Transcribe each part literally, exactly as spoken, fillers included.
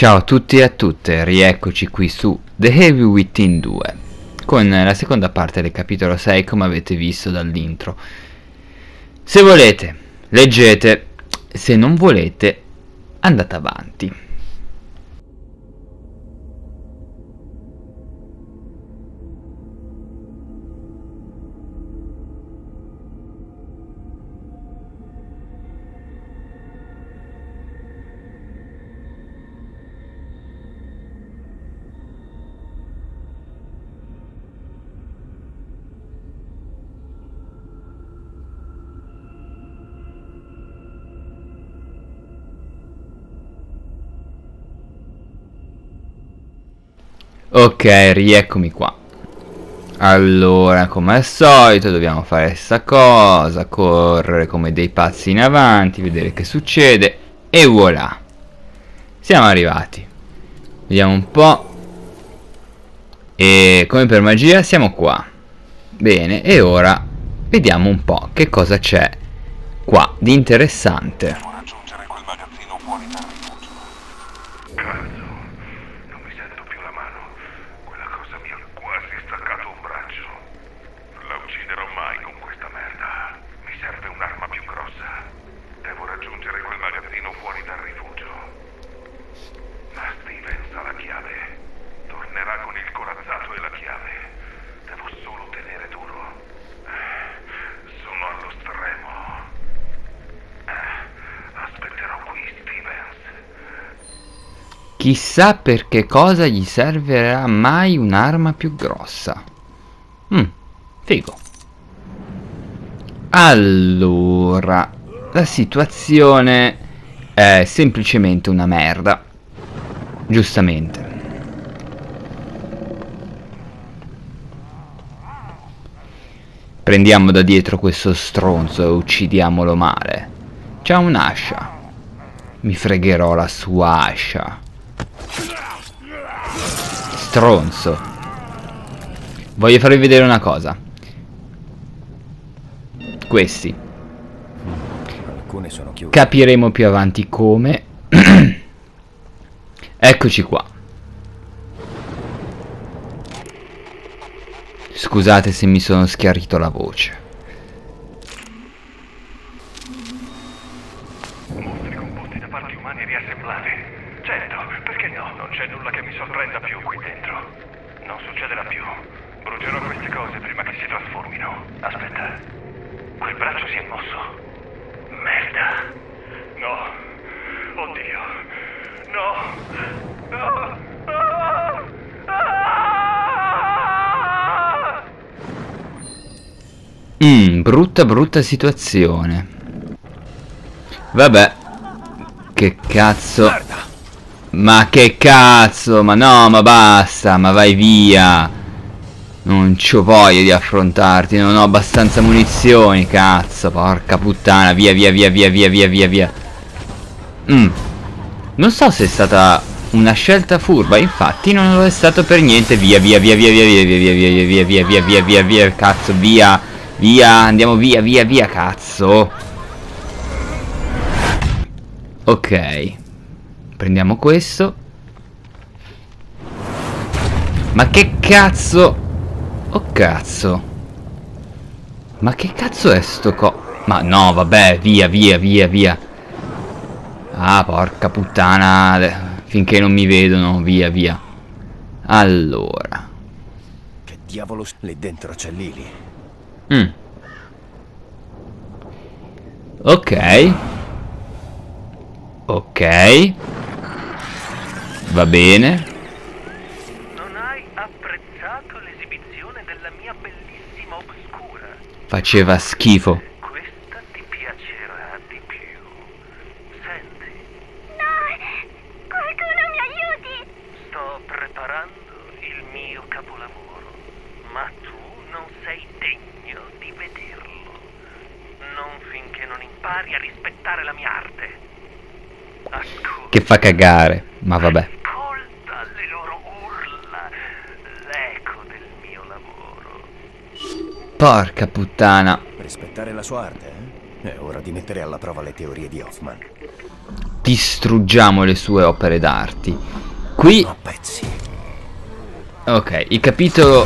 Ciao a tutti e a tutte, rieccoci qui su The Heavy Within due con la seconda parte del capitolo sei, come avete visto dall'intro. Se volete, leggete, se non volete, andate avanti. Ok, rieccomi qua. Allora, come al solito, dobbiamo fare sta cosa, correre come dei pazzi in avanti, vedere che succede, e voilà. Siamo arrivati. Vediamo un po'. E come per magia siamo qua. Bene, e ora vediamo un po' che cosa c'è qua di interessante. Devo raggiungere quel magazzino fuori dal rifugio. Cazzo, non mi sento più la mano. Quella cosa mi ha quasi staccato un braccio. Non la ucciderò mai con questa merda. Mi serve un'arma più grossa. Devo raggiungere quel magazzino fuori dal rifugio. Ma Stevens ha la chiave. Tornerà con il corazzato e la chiave. Devo solo tenere duro. Sono allo stremo. Aspetterò qui Stevens. Chissà per che cosa gli servirà mai un'arma più grossa. Mm, figo. Allora, la situazione è semplicemente una merda. Giustamente. Prendiamo da dietro questo stronzo e uccidiamolo male. C'ha un'ascia. Mi fregherò la sua ascia. Stronzo. Voglio farvi vedere una cosa. Questi. Alcune sono chiuse. Capiremo più avanti come. Eccoci qua. Scusate se mi sono schiarito la voce. Mostri composti da parti umane riassemblate. Certo, perché no? Non c'è nulla che mi sorprenda più qui dentro. Non succederà più. Brucerò queste cose prima che si trasformino. Aspetta. Quel braccio si è mosso. Merda. No. Oddio. No. No. Ah! Ah! Mmm, brutta brutta situazione. Vabbè. Che cazzo. Ma che cazzo. Ma no, ma basta. Ma vai via. Non c'ho voglia di affrontarti. Non ho abbastanza munizioni. Cazzo, porca puttana. Via via via via via via via via. Mm. Non so se è stata una scelta furba. Infatti non lo è stato per niente. Via via via via via via via via via via via via via via via. Cazzo, via. Via, andiamo via, via, via, cazzo. Ok. Prendiamo questo. Ma che cazzo. Oh cazzo. Ma che cazzo è sto co... Ma no, vabbè, via, via, via, via. Ah, porca puttana. Finché non mi vedono, via, via. Allora. Che diavolo, lì dentro c'è Lily. Mm. Ok. Ok. Va bene. Non hai apprezzato l'esibizione della mia bellissima obscura? Faceva schifo. Questa ti piacerà di più. Senti, No! Qualcuno mi aiuti! sto preparando il mio capolavoro, ma tu non sei degno di vederlo. Non finché non impari a rispettare la mia arte. Ascolta. Che fa cagare. Ma vabbè. Ascolta le loro urla, l'eco del mio lavoro. Porca puttana. Rispettare la sua arte, eh? È ora di mettere alla prova le teorie di Hoffman. distruggiamo le sue opere d'arte. Qui A pezzi. ok, il capitolo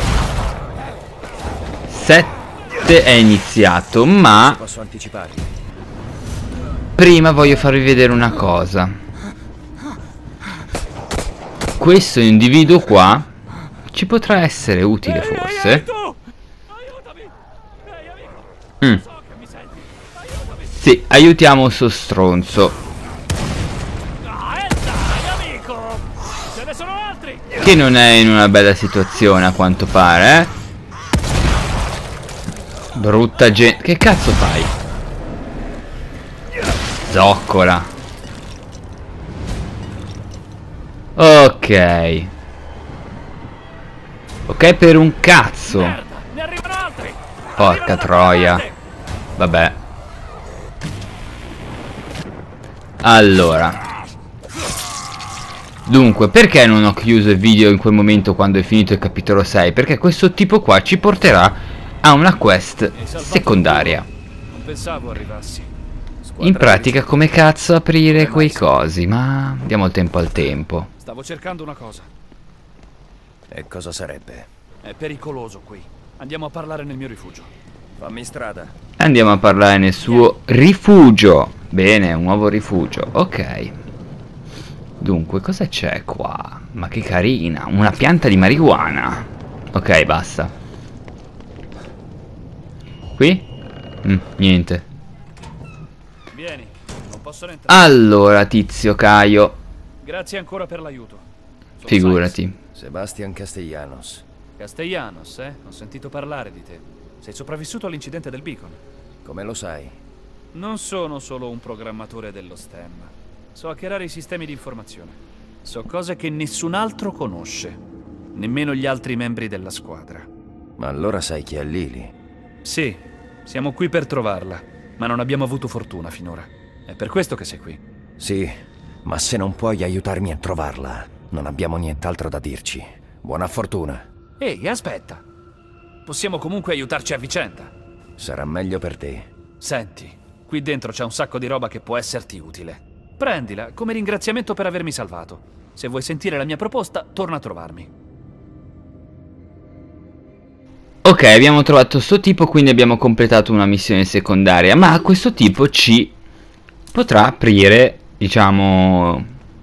sette è iniziato, ma Posso anticiparli? prima voglio farvi vedere una cosa. Questo individuo qua ci potrà essere utile forse. Mm. Sì, aiutiamo sto stronzo che non è in una bella situazione a quanto pare, eh. Brutta gente. Che cazzo fai? Zoccola. Ok. Ok per un cazzo. Porca troia. Vabbè. Allora. Dunque, perché non ho chiuso il video in quel momento quando è finito il capitolo sei? Perché questo tipo qua ci porterà a una quest secondaria. Non pensavo arrivassi. In pratica come cazzo aprire quei cosi, ma diamo il tempo al tempo. Stavo cercando una cosa. E cosa sarebbe? È pericoloso qui. Andiamo a parlare nel mio rifugio. Fammi strada. Andiamo a parlare nel suo rifugio. Bene, un nuovo rifugio. Ok. Dunque, cosa c'è qua? Ma che carina, una pianta di marijuana. Ok, basta. Qui? Mm, niente. Vieni, non possono entrare. Allora, tizio Caio, Grazie ancora per l'aiuto. Sono figurati. Sebastian Castellanos. Sainz. Castellanos, eh? Ho sentito parlare di te. Sei sopravvissuto all'incidente del Beacon. Come lo sai? Non sono solo un programmatore dello STEM. So hackerare i sistemi di informazione. So cose che nessun altro conosce. Nemmeno gli altri membri della squadra. Ma allora sai chi è Lily? Sì, siamo qui per trovarla, ma non abbiamo avuto fortuna finora. È per questo che sei qui. Sì, ma se non puoi aiutarmi a trovarla, non abbiamo nient'altro da dirci. Buona fortuna. Ehi, aspetta. Possiamo comunque aiutarci a vicenda. Sarà meglio per te. Senti, qui dentro c'è un sacco di roba che può esserti utile. Prendila come ringraziamento per avermi salvato. Se vuoi sentire la mia proposta, torna a trovarmi. Ok, abbiamo trovato sto tipo, quindi abbiamo completato una missione secondaria. Ma questo tipo ci potrà aprire, diciamo,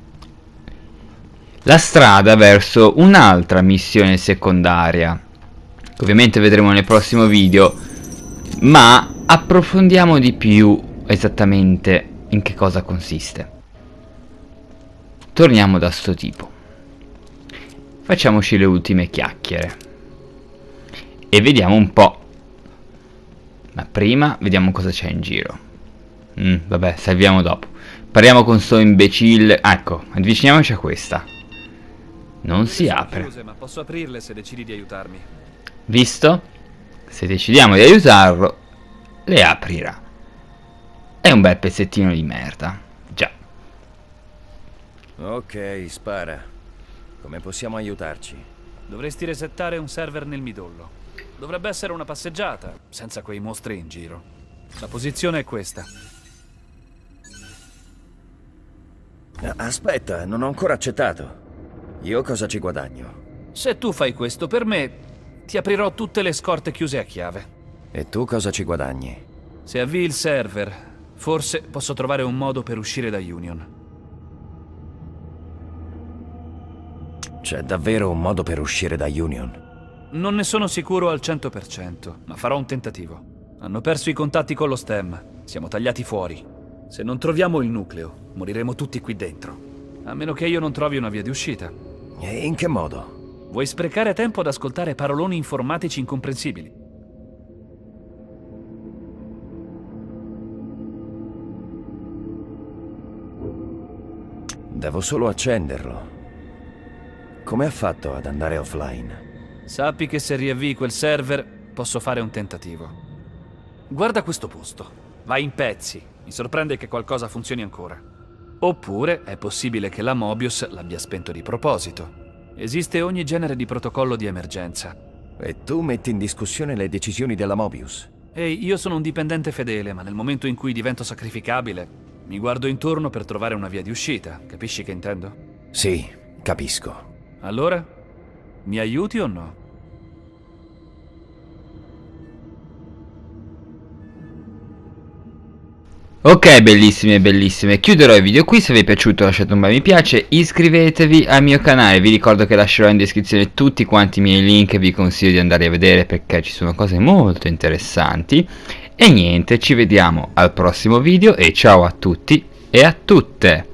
la strada verso un'altra missione secondaria, che ovviamente vedremo nel prossimo video. Ma approfondiamo di più esattamente in che cosa consiste. Torniamo da sto tipo. Facciamoci le ultime chiacchiere e vediamo un po'. Ma prima vediamo cosa c'è in giro. mm, Vabbè, salviamo dopo. Parliamo con sto imbecille. ah, Ecco, avviciniamoci a questa. Non si Sono apre. chiuse, ma posso aprirle se decidi di aiutarmi. Visto? Se decidiamo di aiutarlo, le aprirà. È un bel pezzettino di merda. Già. Ok, spara. Come possiamo aiutarci? Dovresti resettare un server nel midollo. Dovrebbe essere una passeggiata, senza quei mostri in giro. La posizione è questa. Aspetta, non ho ancora accettato. Io cosa ci guadagno? Se tu fai questo per me, ti aprirò tutte le scorte chiuse a chiave. E tu cosa ci guadagni? Se avvii il server, forse posso trovare un modo per uscire da Union. C'è davvero un modo per uscire da Union? Non ne sono sicuro al cento per cento, ma farò un tentativo. Hanno perso i contatti con lo STEM. Siamo tagliati fuori. Se non troviamo il nucleo, moriremo tutti qui dentro. A meno che io non trovi una via di uscita. E in che modo? Vuoi sprecare tempo ad ascoltare paroloni informatici incomprensibili? Devo solo accenderlo. Come ha fatto ad andare offline? Sappi che se riavvii quel server, posso fare un tentativo. Guarda questo posto. Va in pezzi. Mi sorprende che qualcosa funzioni ancora. Oppure è possibile che la Mobius l'abbia spento di proposito. Esiste ogni genere di protocollo di emergenza. E tu metti in discussione le decisioni della Mobius? Ehi, io sono un dipendente fedele, ma nel momento in cui divento sacrificabile, Mi guardo intorno per trovare una via di uscita, capisci che intendo? Sì, capisco. Allora, mi aiuti o no? Ok, bellissime bellissime, chiuderò il video qui. Se vi è piaciuto lasciate un bel mi piace, iscrivetevi al mio canale. Vi ricordo che lascerò in descrizione tutti quanti i miei link e vi consiglio di andare a vedere perché ci sono cose molto interessanti. E niente, ci vediamo al prossimo video e ciao a tutti e a tutte!